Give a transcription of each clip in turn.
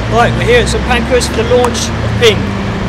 Right, we're here at St Pancras for the launch of Ping.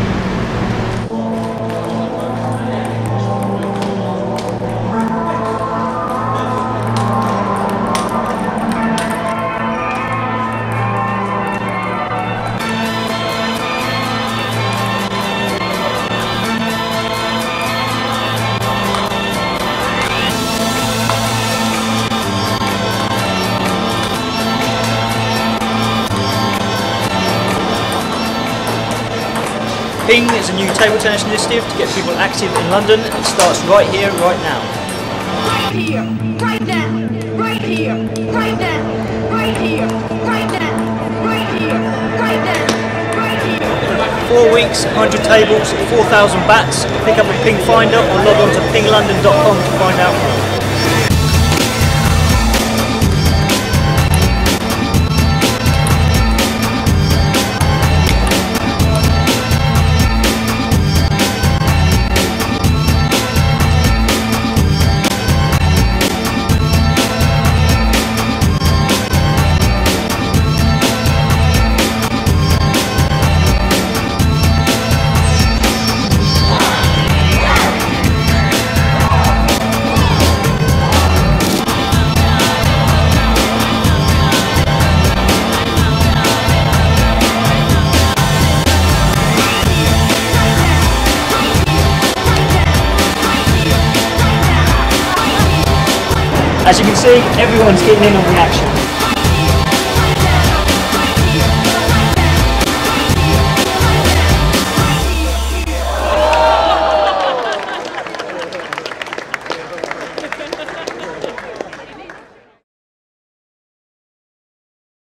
Ping is a new table tennis initiative to get people active in London. It starts right here, right now. Right here, right now, right here, right now, right here, right now, right here, right now, right here. 4 weeks, 100 tables, 4,000 bats. Pick up a Ping Finder or log on to pinglondon.com to find out more. As you can see, everyone's getting in on the action.